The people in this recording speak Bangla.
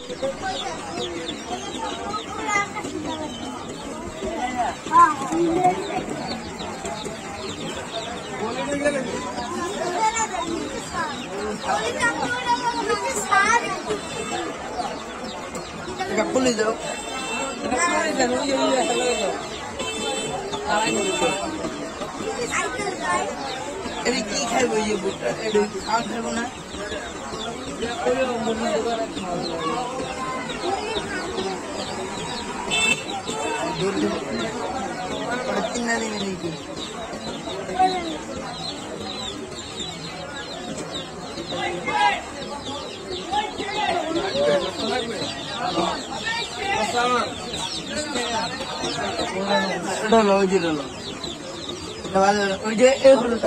খুলে যাও এটা কি খাইবো এই বুটটা এটা খাওয়া খাইবো না চিন্তা দিবি নাকি ওই যে এগুলো